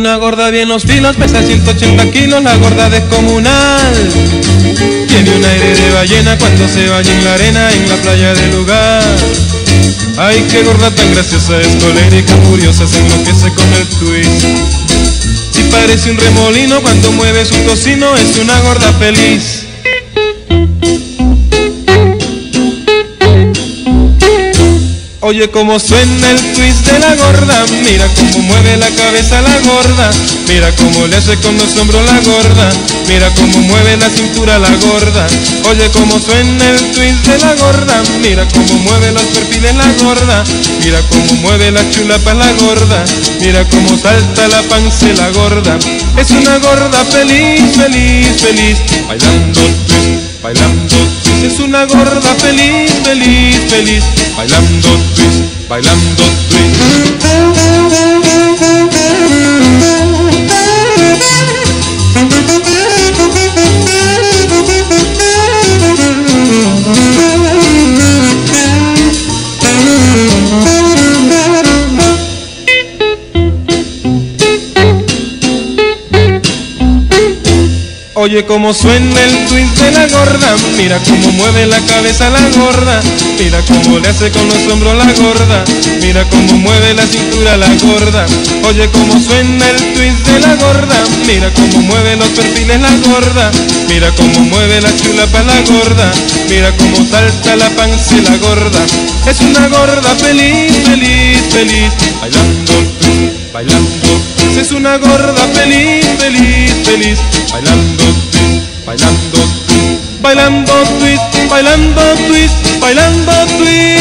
una gorda bien los filos, pesa 180 kilos, la gorda descomunal. Tiene un aire de ballena cuando se baña en la arena en la playa del lugar. Ay, qué gorda tan graciosa, es colérica, furiosa, se enloquece con el twist. Si parece un remolino cuando mueve su tocino, es una gorda feliz. Oye cómo suena el twist de la gorda, mira cómo mueve la cabeza la gorda, mira cómo le hace con los hombros la gorda, mira cómo mueve la cintura la gorda. Oye cómo suena el twist de la gorda, mira cómo mueve los perfiles la gorda, mira cómo mueve la chulapa la gorda, mira cómo salta la panza la gorda. Es una gorda feliz, feliz, feliz, bailando twist, bailando twist. Es una gorda feliz, feliz, feliz, bailando twist, bailando twist. Oye cómo suena el twist de la gorda, mira cómo mueve la cabeza la gorda, mira cómo le hace con los hombros la gorda, mira cómo mueve la cintura la gorda. Oye cómo suena el twist de la gorda, mira cómo mueve los perfiles la gorda, mira cómo mueve la chulapa la gorda, mira cómo salta la panza la gorda. Es una gorda feliz, feliz, feliz, bailando twist, bailando twist. Es una gorda feliz, feliz, feliz, bailando twist, bailando twist, bailando twist, bailando twist, bailando twist.